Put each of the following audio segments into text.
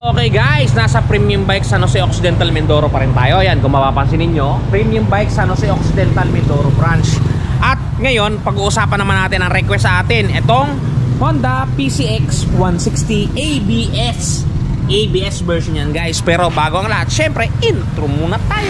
Okay guys, nasa Premium Bike San Jose Occidental Mindoro pa rin tayo. Ayan, kung mapapansin ninyo, Premium Bike San Jose Occidental Mindoro branch. At ngayon, pag-uusapan naman natin ang request sa atin, itong Honda PCX 160 ABS version yan guys. Pero bago ang lahat, syempre intro muna tayo.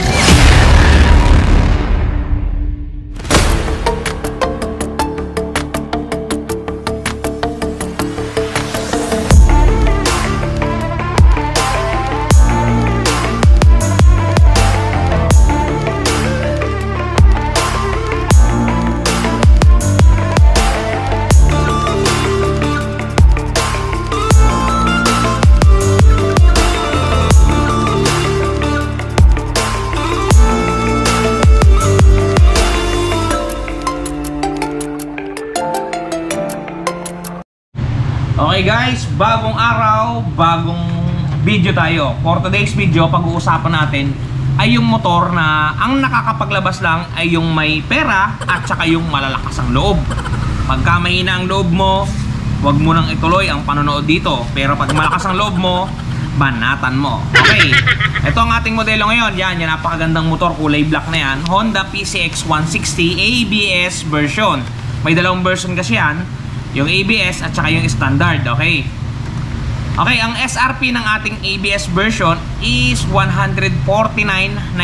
Okay guys, bagong araw, bagong video tayo. For today's video, pag-uusapan natin ay yung motor na ang nakakapaglabas lang ay yung may pera at saka yung malalakas ang loob. Pagka mahina ang loob mo, huwag mo nang ituloy ang panonood dito. Pero pag malakas ang loob mo, banatan mo. Okay, ito ang ating modelo ngayon. Yan, napakagandang motor, kulay black na yan. Honda PCX 160 ABS version. May dalawang version kasi yan, yung ABS at saka yung standard, okay? Okay, ang SRP ng ating ABS version is 149,900.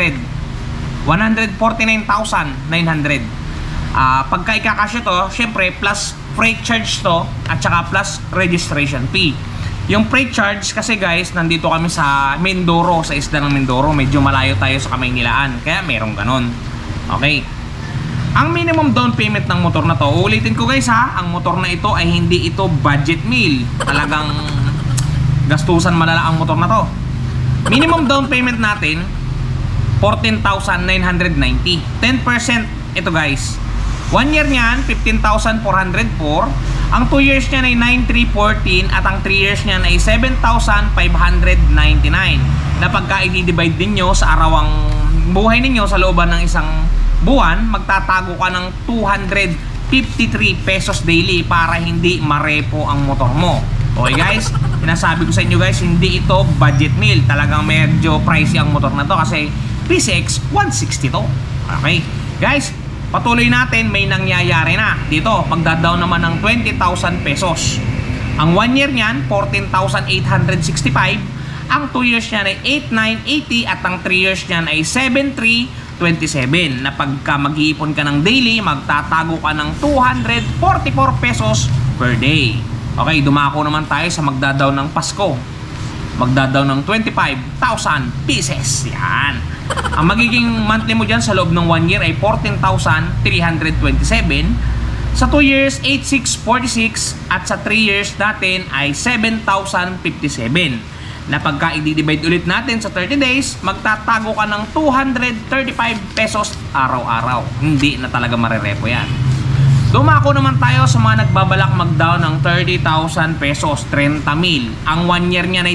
149,900. Pagka ikakasya to, syempre plus freight charge to at saka plus registration fee. Yung freight charge kasi guys, nandito kami sa Mindoro, sa isla ng Mindoro. Medyo malayo tayo sa Kamaynilaan, kaya merong ganon. Okay. Ang minimum down payment ng motor na to, ulitin ko guys ha, ang motor na ito ay hindi ito budget meal. Talagang gastusan malala ang motor na to. Minimum down payment natin 14,990. 10% ito guys. 1 year niyan 15,404. Ang 2 years niyan ay 9,314 at ang 3 years niyan ay 7,599. Na pagka i-divide ninyo sa arawang buhay ninyo sa looban ng isang buwan, magtatago ka ng 253 pesos daily para hindi marepo ang motor mo. Okay guys, sinasabi ko sa inyo guys, hindi ito budget meal. Talagang medyo pricey ang motor na to kasi PCX 160 to. Okay guys, patuloy natin, may nangyayari na dito. Magdadaw naman ng 20,000 pesos. Ang 1 year niyan 14,865. Ang 2 years niyan ay 8,980 at ang 3 years niyan ay 7,327. Na pagka mag-iipon ka ng daily, magtatago ka ng 244 pesos per day. Okay, dumako naman tayo sa magdadaw ng Pasko. Magdadaw ng 25,000 pieces. Yan. Ang magiging monthly mo dyan sa loob ng 1 year ay 14,327. Sa 2 years, 8,646. At sa 3 years natin ay 7,057. Na pagka i-divide ulit natin sa 30 days, magtatago ka ng 235 pesos araw-araw. Hindi na talaga marerepo yan. Dumako naman tayo sa mga nagbabalak mag-down ng 30,000 pesos, 30,000. Ang 1 year niya ay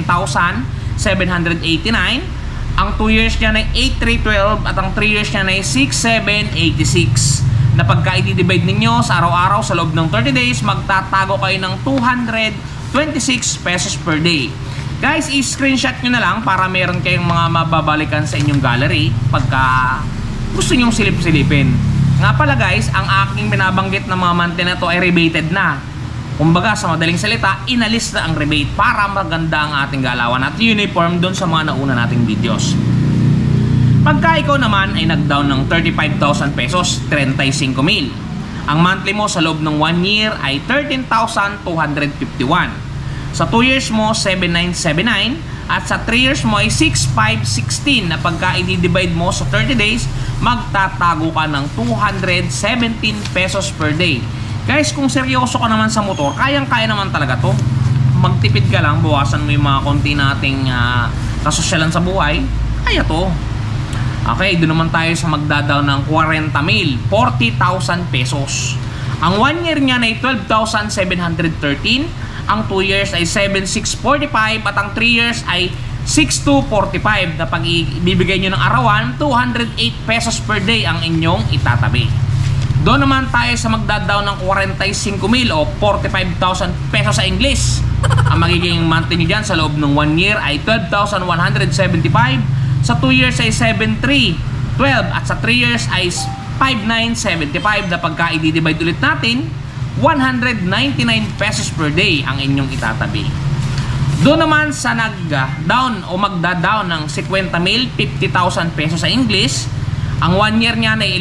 13,789. Ang 2 years niya ay 8,312 at ang 3 years niya ay 6,786. Na pagka i-divide ninyo sa araw-araw sa loob ng 30 days, magtatago kayo ng 226 pesos per day. Guys, i-screenshot nyo na lang para meron kayong mga mababalikan sa inyong gallery pagka gusto nyong silip-silipin. Nga pala guys, ang aking binabanggit na mga monthly na to ay rebated na. Kumbaga sa madaling salita, inalis na ang rebate para maganda ang ating galawan at uniform doon sa mga nauna nating videos. Pagka ikaw naman ay nag-down ng 35,000 pesos, 35,000. Ang monthly mo sa loob ng 1 year ay 13,251. Sa 2 years mo, 7,979. At sa 3 years mo ay 6,516. Na pagka i-divide mo sa 30 days, magtatago ka ng 217 pesos per day. Guys, kung seryoso ka naman sa motor, kayang-kaya naman talaga to. Magtipid ka lang, bawasan mo yung mga konti nating kasosyalan sa buhay, kaya to. Okay, doon naman tayo sa magdadaw ng 40,000, 40,000 pesos. Ang 1 year niya ay 12,713. Ang 2 years ay 7,645 at ang 3 years ay 6,245. Na pag ibibigay nyo ng arawan, 208 pesos per day ang inyong itatabi. Doon naman tayo sa magda-down ng 45,000 o 45,000 pesos sa English. Ang magiging monthly nyo dyan sa loob ng 1 year ay 12,175. Sa 2 years ay 7,312. At sa 3 years ay 5,975 na pagka i-divide ulit natin, 199 pesos per day ang inyong itatabi. Doon naman sa nag-down o magda-down ng 50,000, 50,000 pesos sa English, ang 1 year niyan ay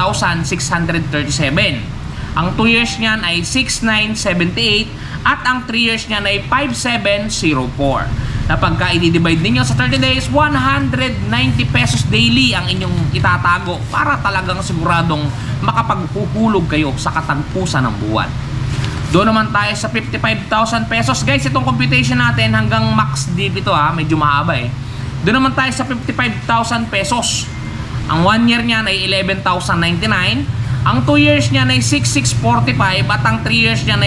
11,637. Ang 2 years niyan ay 6,978 at ang 3 years niyan ay 5,704. Na pagka i-divide ninyo sa 30 days, 190 pesos daily ang inyong itatago para talagang siguradong makapaghuhulog kayo sa katagpusan ng buwan. Doon naman tayo sa 55,000 pesos. Guys, itong computation natin hanggang max deep ito ha, medyo mahaba eh. Doon naman tayo sa 55,000 pesos. Ang 1 year niyan ay 11,099. Ang 2 years niyan ay 6,645 at ang 3 years niyan ay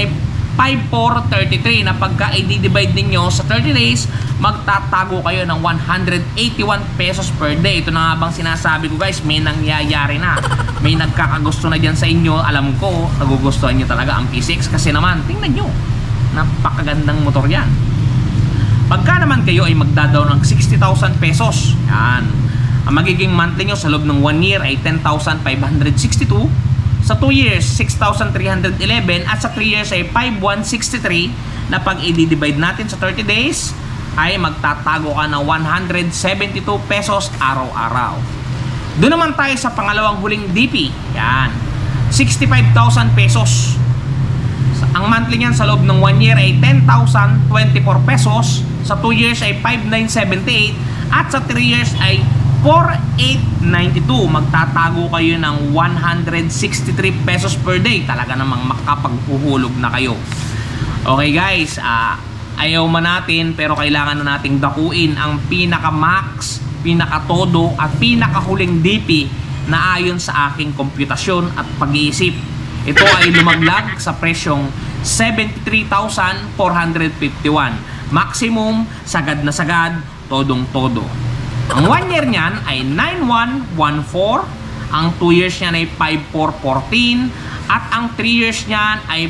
5,433 na pagka i-divide ninyo sa 30 days, magtatago kayo ng 181 pesos per day. Ito na nga bang sinasabi ko guys, may nangyayari na. May nagkakagusto na dyan sa inyo. Alam ko, nagugustuhan nyo talaga ang P6 kasi naman, tingnan nyo, napakagandang motor yan. Pagka naman kayo ay magdadaw ng 60,000 pesos, yan, ang magiging monthly nyo sa loob ng 1 year ay 10,562. Sa 2 years, 6,311 at sa 3 years ay 5,163 na pag i-divide natin sa 30 days ay magtatago ka ng 172 pesos araw-araw. Doon naman tayo sa pangalawang huling DP. Yan. 65,000 pesos. Ang monthly niyan sa loob ng 1 year ay 10,024 pesos. Sa 2 years ay 5,978 at sa 3 years ay 4,892. Magtatago kayo ng 163 pesos per day. Talaga namang makapagpuhulog na kayo. Okay guys, ayaw man natin pero kailangan na nating dakuin ang pinaka-max, pinaka-todo at pinakahuling DP na ayon sa aking komputasyon at pag-iisip. Ito ay lumaglag sa presyong 73,451. Maximum, sagad na sagad, todong-todo. Ang 1 year niyan ay 9,114, ang 2 years niyan ay 5,414, at ang 3 years niyan ay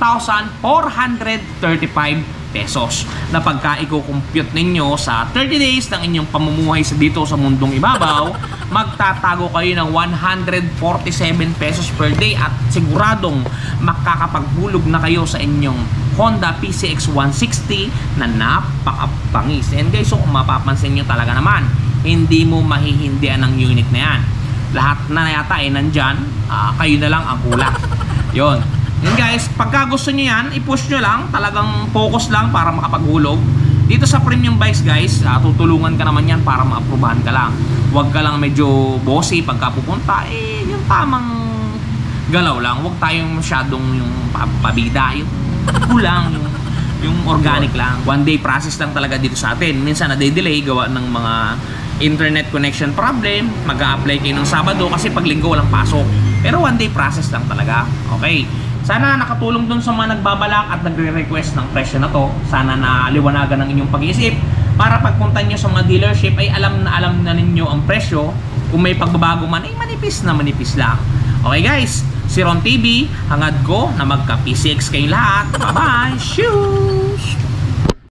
4,435 pesos. Na pagka i-compute ninyo sa 30 days ng inyong pamumuhay dito sa mundong ibabaw, magtatago kayo ng 147 pesos per day at siguradong makakapaghulog na kayo sa inyong Honda PCX 160 na napakapangis. And guys, so kung mapapansin nyo talaga naman, hindi mo mahihindihan ang unit na yan. Lahat na yata ay nandyan, kayo na lang ang kulang. Yun. Yun guys, pagka gusto nyo yan, i-push nyo lang, talagang focus lang para makapaghulog. Dito sa premium bikes guys, tutulungan ka naman yan para maaprubahan ka lang. Huwag ka lang medyo bossy pagka pupunta, yung tamang galaw lang. Huwag tayong masyadong yung pabida, yung kulang, yung organic lang. 1 day process lang talaga dito sa atin. Minsan na-delay gawa ng mga internet connection problem. Mag-a-apply kayo ng Sabado kasi pag Linggo walang pasok. Pero 1 day process lang talaga. Okay. Sana nakatulong dun sa mga nagbabalak at nagre-request ng presyo na to. Sana naliwanagan ng inyong pag-iisip para pagpunta nyo sa mga dealership ay alam na ninyo ang presyo. Kung may pagbabago man ay manipis na manipis lang. Okay guys, si Ron TV, hangad ko na magka-PCX kayong lahat. Bye-bye! Shoes!